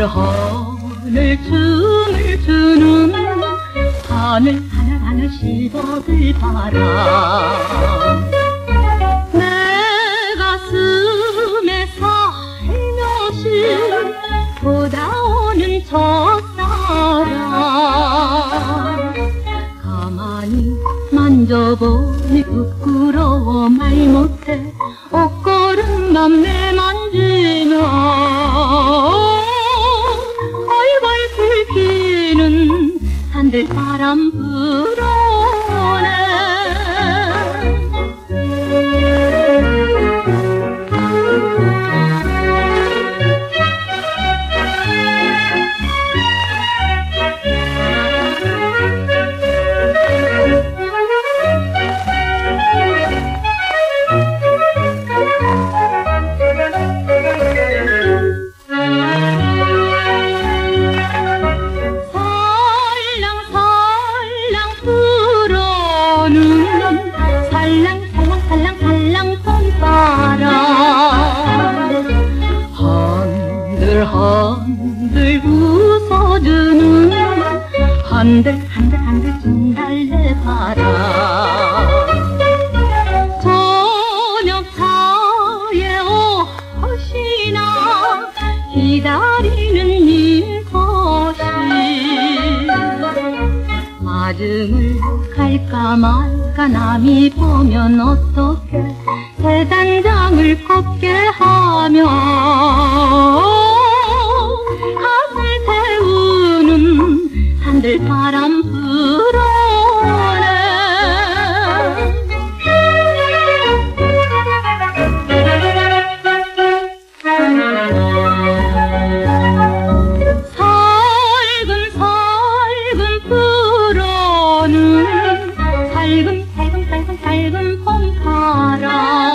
하늘 춤을 추는 하늘 하늘 시버들 바람 내 가슴에 살며시 돋아오는 첫사랑 가만히 만져보니 부끄러워 말 못해 옷걸음만 매만지면 얼굴 붉히는 산들바람 불어오네 한들 웃어주는 한들 진달래 바람 저녁차에 옷이나 기다리는 님것이 마중을 갈까 말까 남이 보면 어떡해 대단장을 걷게 하며 가슴 태우는 산들바람 불어오네 살금 불어오는 살금 봄바람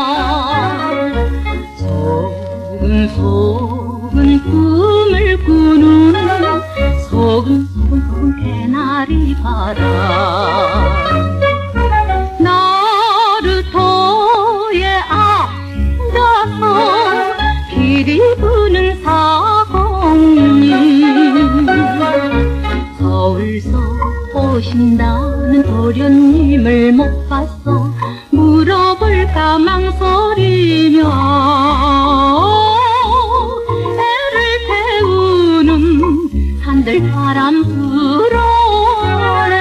소근 꿈을 꾸는 소근 개나리 바람 나루터에 앉아서 길이 부는 사공님 서울서 오신다는 도련님을 못 봤어 물어볼까 망설이며 애를 태우는 산들바람 불어오네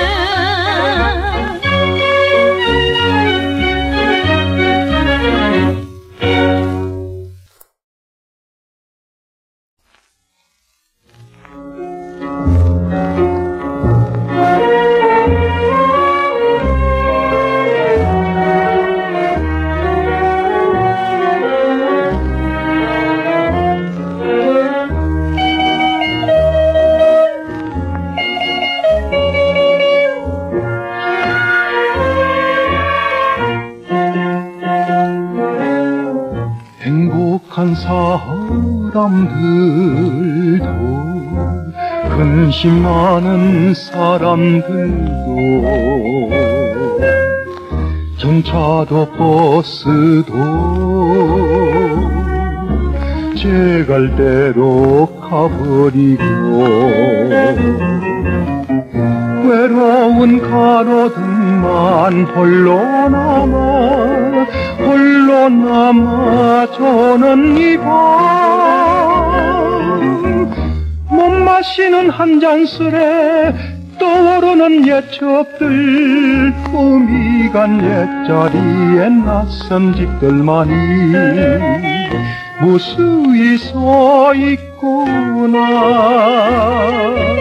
행복한 사람들도 근심 많은 사람들도 전차도 버스도 제 갈 대로 가버리고 외로운 가로등만 홀로 남아 저는 이 밤 못 마시는 한 잔술에 떠오르는 옛 추억들 꿈이 간 옛자리에 낯선 집들만이 무수히 서 있구나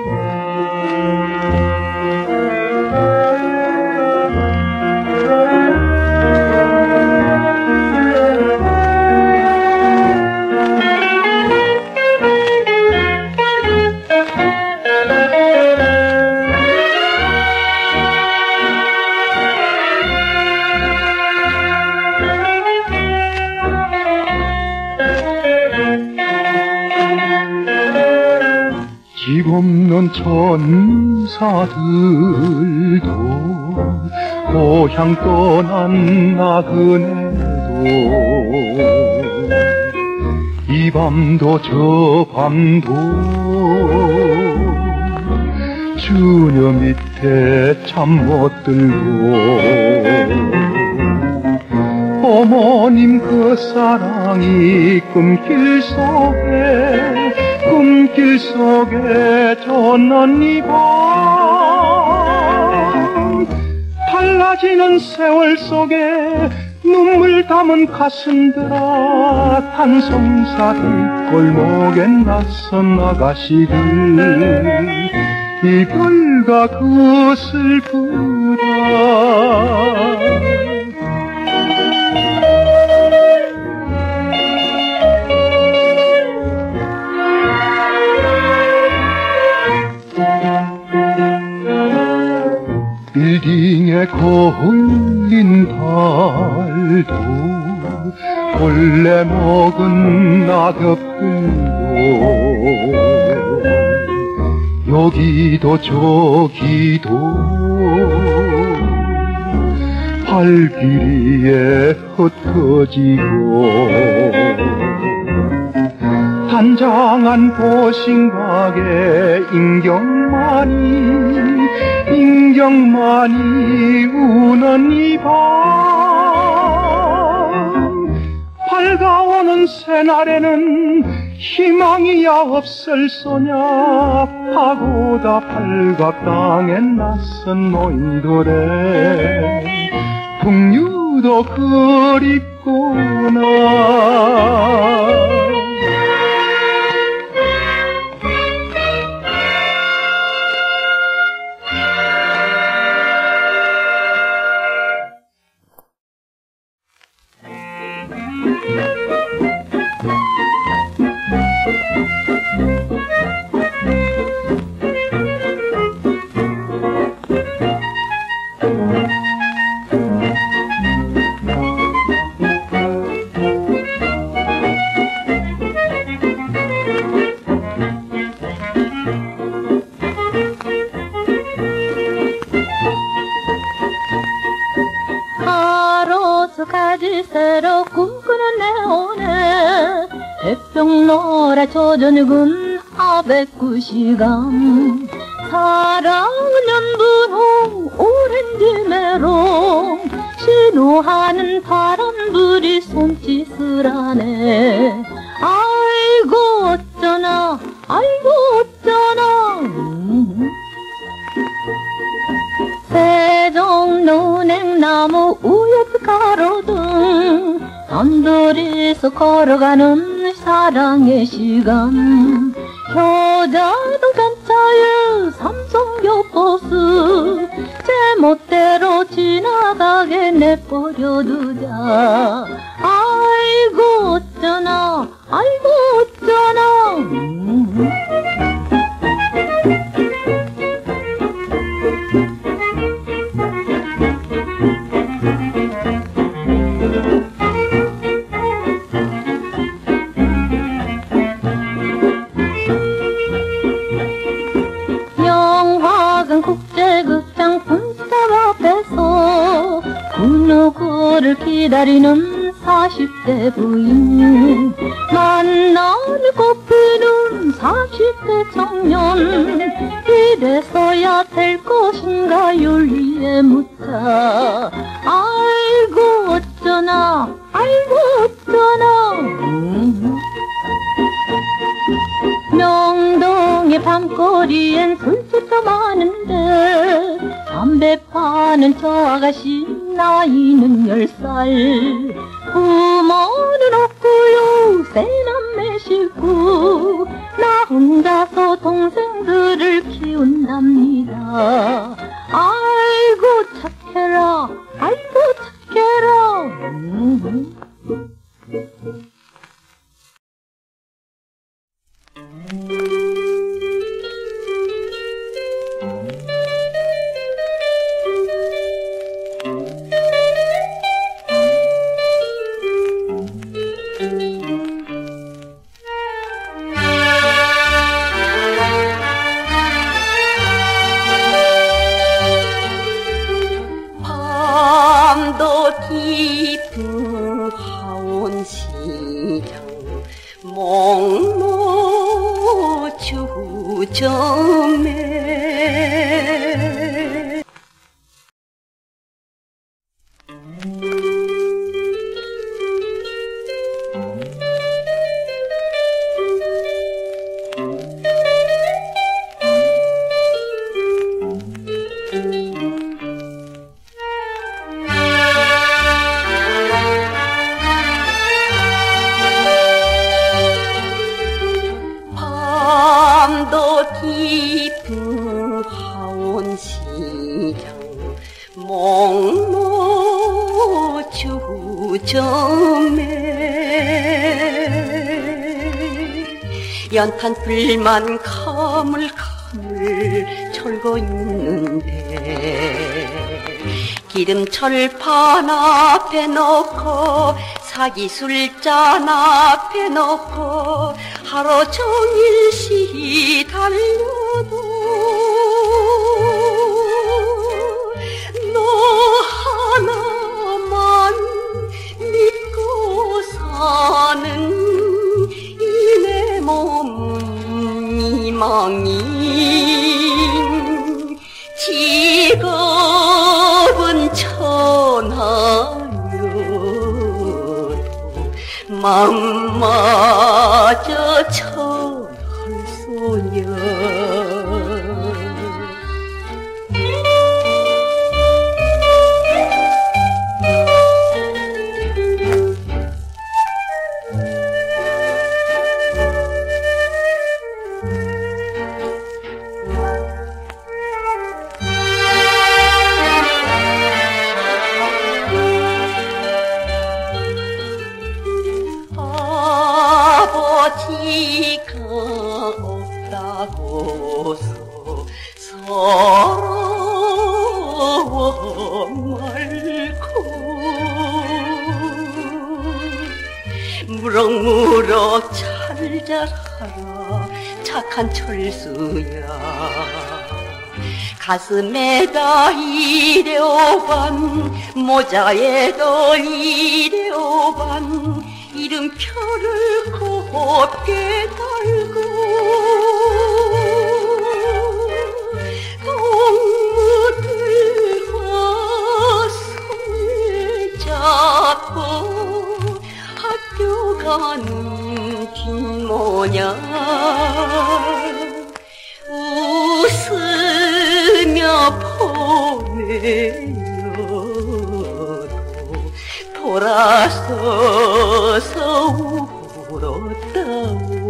집 없는 천사들도 고향 떠난 나그네도 이 밤도 저 밤도 주녀 밑에 잠 못 들고 어머님 그 사랑이 꿈길 속에 젖는 이 밤 달라지는 세월 속에 눈물 담은 가슴들아 단성사리 골목엔 낯선 아가씨들 이별가 그 슬프다 빌딩에 걸린 달도 본래 먹은 낙엽들도 여기도 저기도 발길이에 흩어지고 단장한 보신각에 인경만이 우는 이 밤 밝아오는 새날에는 희망이야 없을소냐 파고다 팔각당엔 낯선 노인들의 풍류도 그립구나 가지새로 꿈꾸는 내 오늘 햇병 노래 젖어늙은 아베꾸시감 사랑은 연분홍 오렌지 메롱 신호하는 바람불이 손짓을 하네 아이고 어쩌나 세종논행나무 우옅 가로등 단둘이서 걸어가는 사랑의 시간 효자동 편차의 삼성교포스 제멋대로 지나가게 내버려두자 아이고 어쩌나 영화관 국제극장 분수탑 앞에서 그 누구를 기다리는 40대 부인 만나는 꽃피는 40대 청년 이래서야 될 것인가 윤리에 묻자 아이고 어쩌나 명동의 밤거리엔 술집도 많은데 담배 파는 저 아가씨 나이는 10살 부모는 없고요 새남매 식구 나 혼자서 동생들을 키운답니다 아이고 착해라 깊은 하원 시정 주점에 밤도 깊은 화원시장 목모 주점에 연탄 불만 가물가물 철거 있는데 기름철판 앞에 놓고 사기술잔 앞에 놓고 하루 종일 시달려도 너 하나만 믿고 사는 이 내 몸 희망인 직업은 천하여도 마음마저 천할 소녀 아버지가 없다고서 서러워 말고 무럭무럭 잘 자라라 착한 철수야 가슴에다 이래오반 모자에도 이래오반 이름표를 곱게 달고 동무들과 손을 잡고 학교 가는 긴 모양 웃으며 보내요 돌아서서 울었다오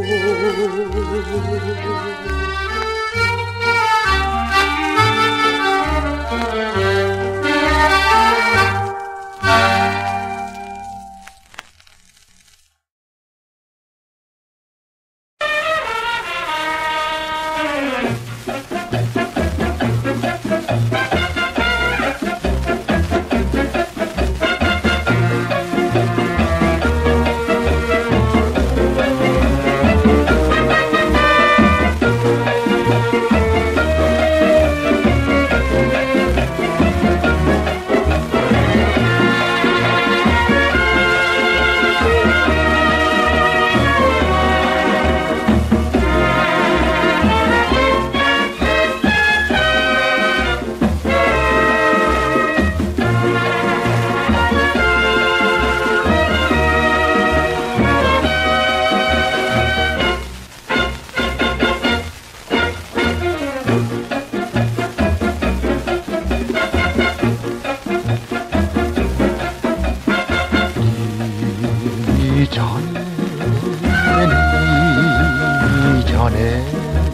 이전에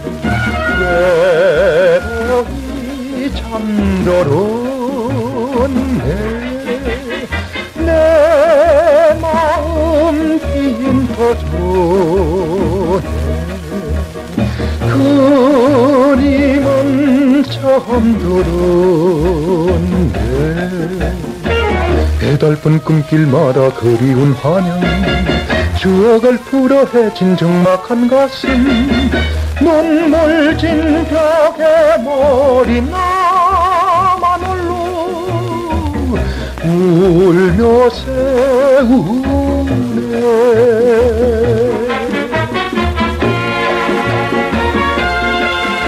외로이 잠들었네 내 마음 빈터 전에 그림은 처음 들었네 배달픈 꿈길마다 그리운 환영 추억을 풀어 헤친 적막한 가슴 눈물 진 벽에 머리 나만 홀로 울며 세우네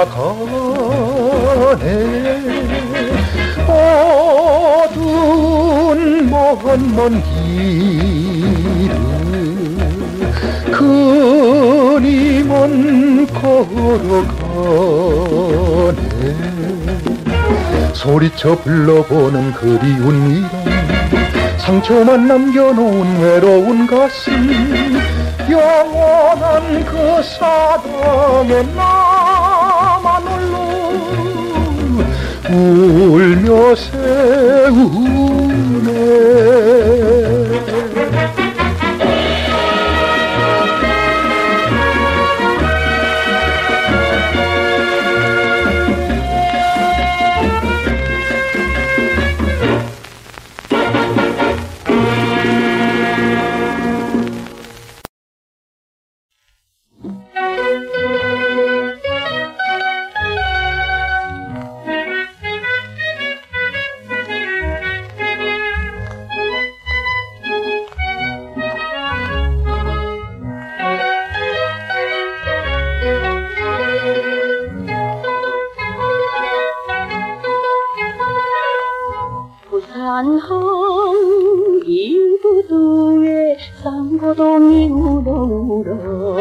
떠나가네. 어두운 먼 길을 그림은 걸어가네. 소리쳐 불러보는 그리운 이름, 상처만 남겨놓은 외로운 가슴, 영원한 그 사랑에 나만 홀로 울며 세우네. 부산항 이부두에 쌍고동이 울어울어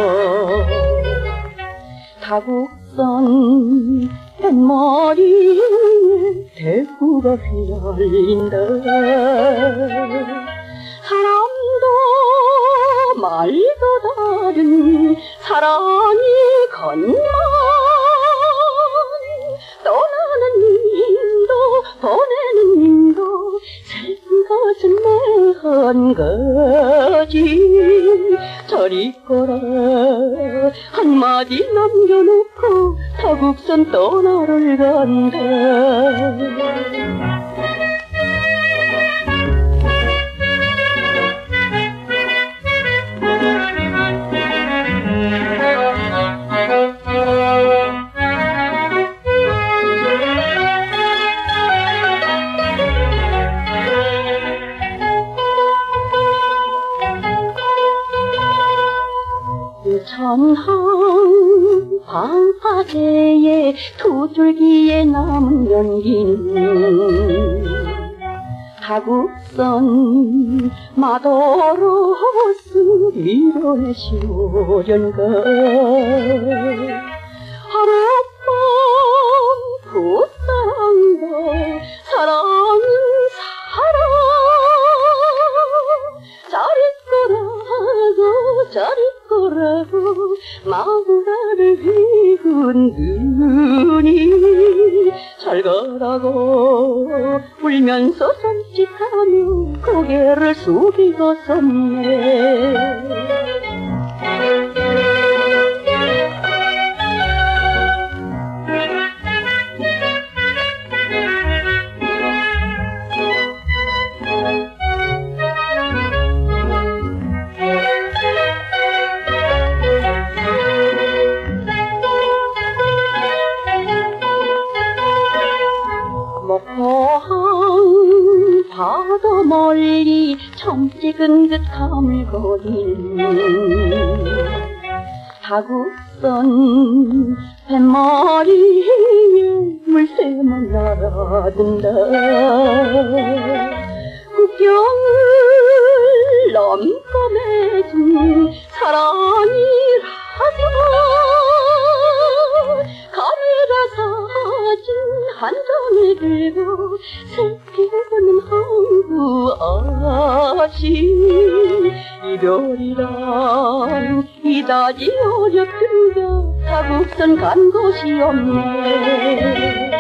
타국선 뱃머리에 대구가 휘날린다. 사람도 말도 다른 사랑이 건만 떠나는 님도 보내는 님도 슬픈 것은 내 한 가지. 저리 있거라 한마디 남겨놓고 타국선 떠나를 간다. 천항 방파제에 두 줄기에 남은 연기는 타국선 마도로스 미로의 시오련가. 하룻밤 풋사랑과 사랑은 사랑 짜릿거라고 마음가를 휘흔드니 잘 가라고 울면서 손짓하며 고개를 숙이고 섰네. 목포항 바다 멀리 청 찍은 듯 가물거리는 타국선 뱃머리에 물새만 날아든다. 국경을 넘고 맺은 사랑이라서 카메라 사진 한 장을 들고 살피고는 한구 아시. 이별이란 이다지 어렵든가 타국선 간 곳이 없네.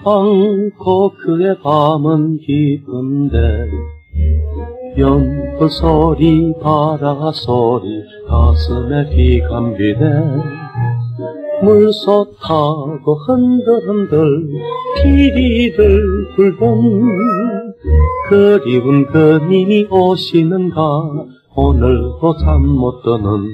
방코크의 밤은 깊은데 연불 소리 바라소리 가슴에 귀감기네 물소 타고 흔들흔들 피리를 불던 그리운 그님이 오시는가 오늘도 잠 못 드는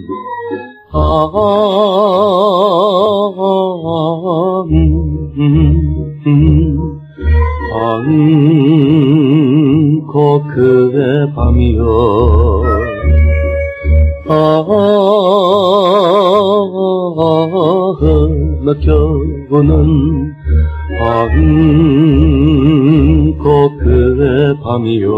방코크의 밤이여 느껴오는 방코크의 밤이여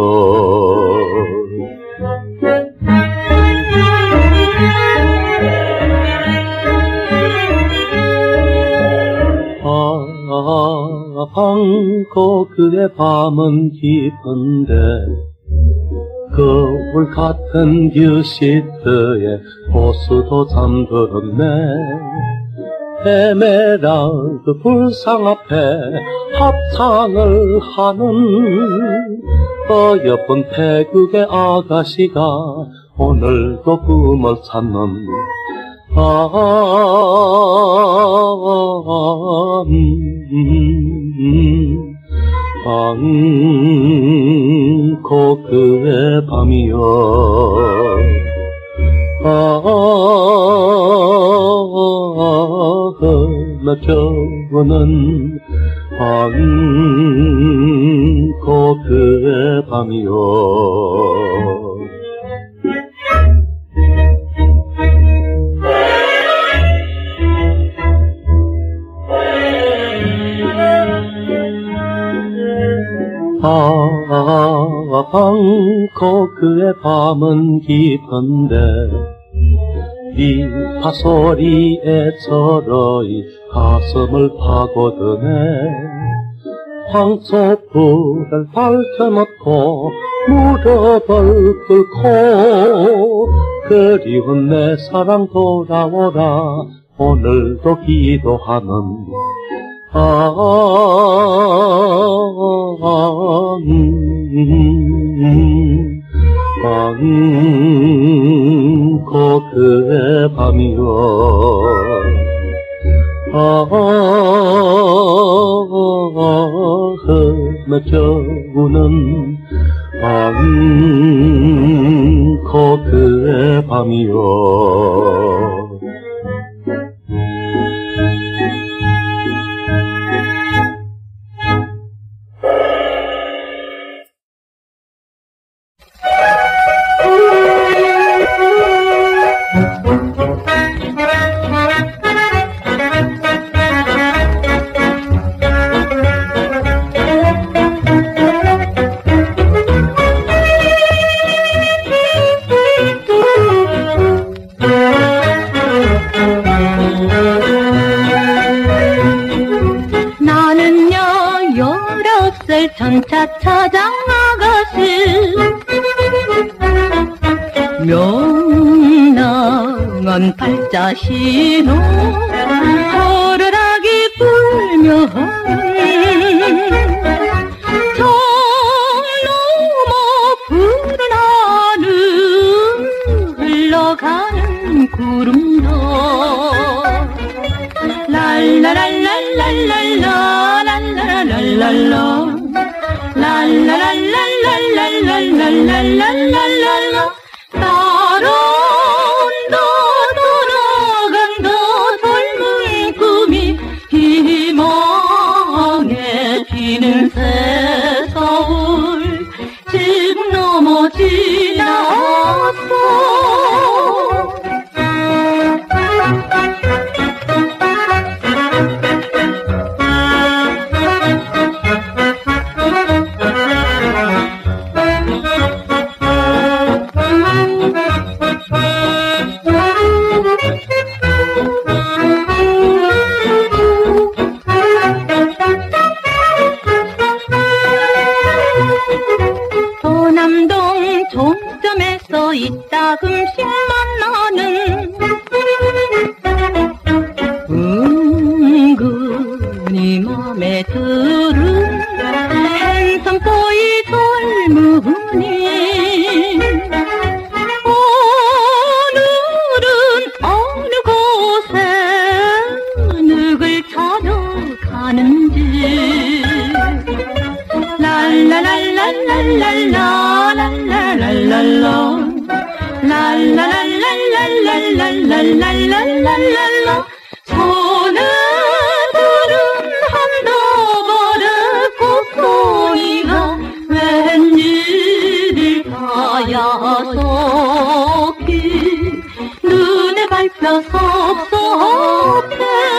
방코크의 밤은 깊은데 거울 같은 뷰시트에 호수도 잠들었네 에메랄드 불상 앞에 합창을 하는 어여쁜 태국의 아가씨가 오늘도 꿈을 찾는 방코크의 밤이여 느껴오는 방코크의 밤이여 방코크의 밤은 깊은데 이 파소리에 저러이 가슴을 파고드네 황소불을 밝혀놓고 무릎을 꿇고 그리운 내 사랑 돌아오라 오늘도 기도하는 방코크의 밤이여 느껴오는 방코크의 밤이여 전차차장 아가씨 명랑한 팔자신호 호루라기 불며 저 넘어 푸른 하늘 흘러가는 구름도 랄라랄랄랄랄랄랄랄랄랄랄라 랄라랄랄랄랄랄랄랄랄랄라 따라온다 떠나간다 젊은 꿈이 희망에 피는 새서울 지금 넘어 지나왔어 소남동 종점에서 이따금씩 만나는 은근히 맘에 드 때문이 오늘은 어느 곳에 누굴 찾아가는지 랄라랄랄랄랄랄랄랄랄랄라 랄라랄랄랄랄랄랄랄랄랄라 손에 들은 한도벌의 꽃송이가 웬일을 다야속히 눈에 밟혀 섭섭해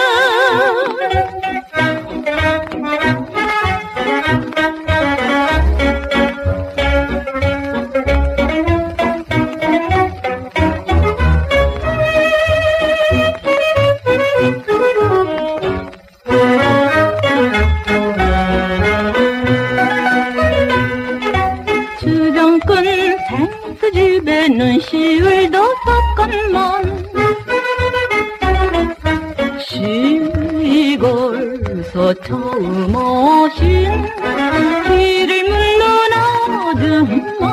주정꾼 생수집에 눈시울도 섞건만 시골서 처음 오신 길을 묻는 아줌마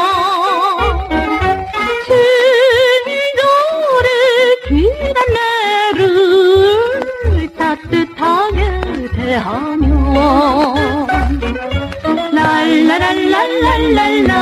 친절의 귀한 애를 따뜻하게 대하며 랄라랄랄랄랄라